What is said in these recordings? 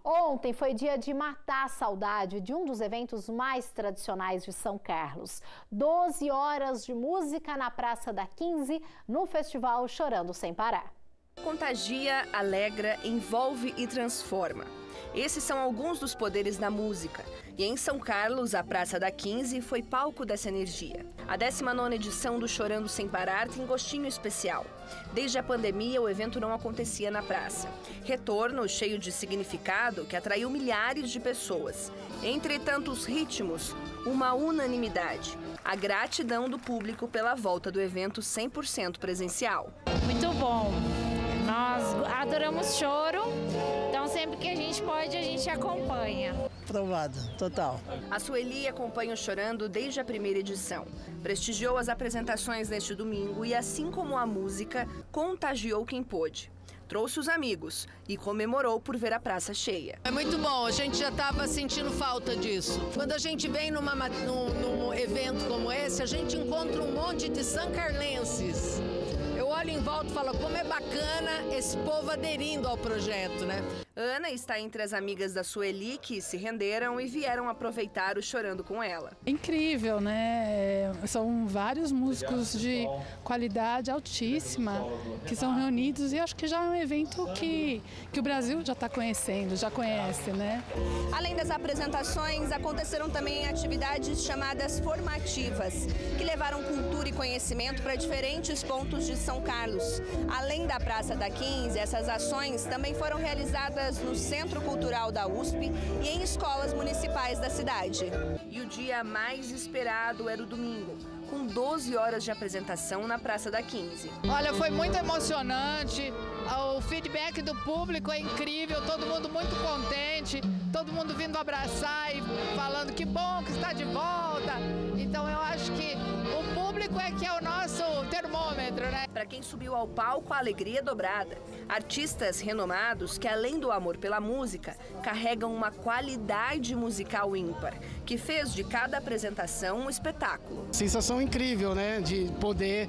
Ontem foi dia de matar a saudade de um dos eventos mais tradicionais de São Carlos. 12 horas de música na Praça da 15, no festival Chorando Sem Parar. Contagia, alegra, envolve e transforma. Esses são alguns dos poderes da música. E em São Carlos, a Praça da 15 foi palco dessa energia. A 19ª edição do Chorando Sem Parar tem gostinho especial. Desde a pandemia, o evento não acontecia na praça. Retorno cheio de significado que atraiu milhares de pessoas. Entre tantos ritmos, uma unanimidade. A gratidão do público pela volta do evento 100% presencial. Muito bom. Nós adoramos choro, então sempre que a gente pode, a gente acompanha. Aprovado, total. A Sueli acompanha o Chorando desde a primeira edição. Prestigiou as apresentações neste domingo e, assim como a música, contagiou quem pôde. Trouxe os amigos e comemorou por ver a praça cheia. É muito bom, a gente já estava sentindo falta disso. Quando a gente vem num evento como esse, a gente encontra um monte de sancarlenses. Eu olho em volta e falo, como é bacana esse povo aderindo ao projeto, né? Ana está entre as amigas da Sueli que se renderam e vieram aproveitar o Chorando com ela. Incrível, né? São vários músicos de qualidade altíssima que são reunidos e acho que já é um evento que o Brasil já está conhecendo, já conhece, né? Além das apresentações, aconteceram também atividades chamadas formativas, que levaram cultura e conhecimento para diferentes pontos de São Carlos. Além da Praça da 15, essas ações também foram realizadas no Centro Cultural da USP e em escolas municipais da cidade. E o dia mais esperado era o domingo, com 12 horas de apresentação na Praça da 15. Olha, foi muito emocionante, o feedback do público é incrível, todo mundo muito contente, todo mundo vindo abraçar e falando que bom que está de volta. Então eu acho que o público é que é o nosso termômetro, né? Para quem subiu ao palco, a alegria é dobrada. Artistas renomados que, além do amor pela música, carregam uma qualidade musical ímpar, que fez de cada apresentação um espetáculo. Sensação incrível, né? De poder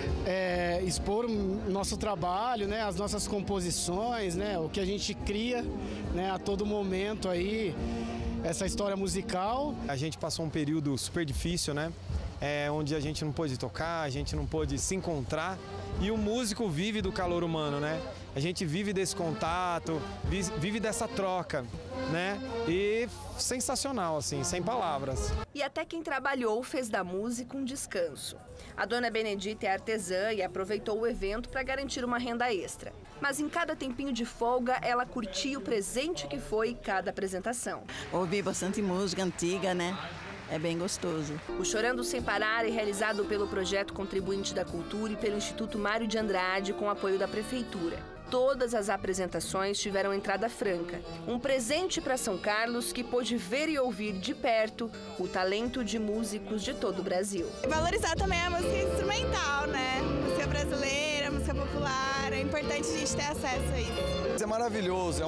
expor o nosso trabalho, né? As nossas composições, né? O que a gente cria, né? A todo momento aí, essa história musical. A gente passou um período super difícil, né? Onde a gente não pôde tocar, a gente não pôde se encontrar. E o músico vive do calor humano, né? A gente vive desse contato, vive dessa troca, né? E sensacional, assim, sem palavras. E até quem trabalhou fez da música um descanso. A dona Benedita é artesã e aproveitou o evento para garantir uma renda extra. Mas em cada tempinho de folga, ela curtia o presente que foi cada apresentação. Ouvi bastante música antiga, né? É bem gostoso. O Chorando Sem Parar é realizado pelo Projeto Contribuinte da Cultura e pelo Instituto Mário de Andrade, com apoio da Prefeitura. Todas as apresentações tiveram entrada franca. Um presente para São Carlos que pôde ver e ouvir de perto o talento de músicos de todo o Brasil. Valorizar também a música instrumental, né? Música brasileira, música popular. É importante a gente ter acesso a isso. É maravilhoso,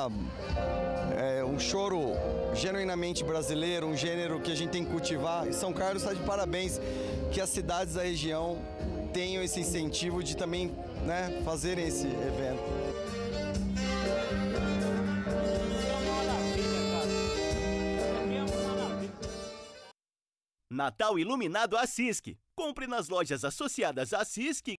é um choro genuinamente brasileiro, um gênero que a gente tem que cultivar. E São Carlos está de parabéns que as cidades da região tenham esse incentivo de também, né, fazerem esse evento. Natal iluminado à CISC. Compre nas lojas associadas à CISC.